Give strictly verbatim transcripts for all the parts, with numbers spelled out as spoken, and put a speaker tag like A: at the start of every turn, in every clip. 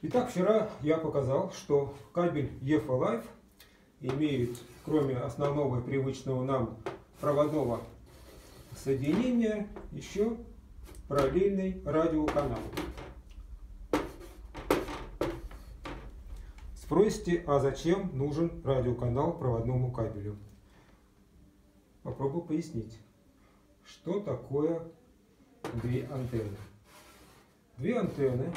A: Итак, вчера я показал, что кабель и эф Live имеет, кроме основного привычного нам проводного соединения, еще параллельный радиоканал. Спросите, а зачем нужен радиоканал проводному кабелю? Попробую пояснить, что такое две антенны. Две антенны,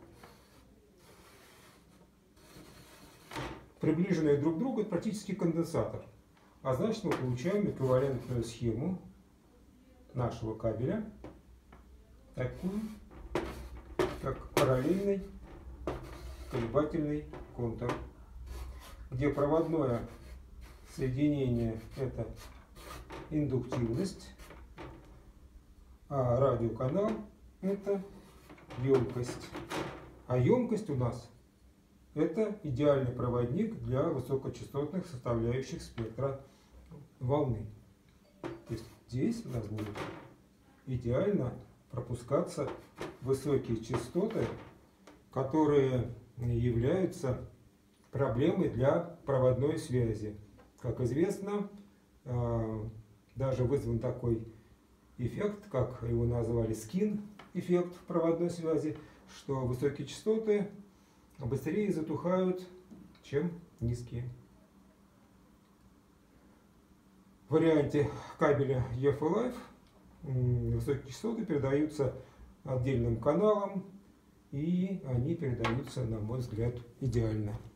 A: приближенные друг к другу, это практически конденсатор. А значит, мы получаем эквивалентную схему нашего кабеля, такую, как параллельный колебательный контур, где проводное соединение – это индуктивность, а радиоканал – это емкость. А емкость у нас – это идеальный проводник для высокочастотных составляющих спектра волны. То есть здесь у нас будет идеально пропускаться высокие частоты, которые являются проблемой для проводной связи. Как известно, даже вызван такой эффект, как его назвали скин эффект проводной связи, что высокие частоты быстрее затухают, чем низкие. В варианте кабеля и эф Live высокие частоты передаются отдельным каналам, и они передаются, на мой взгляд, идеально.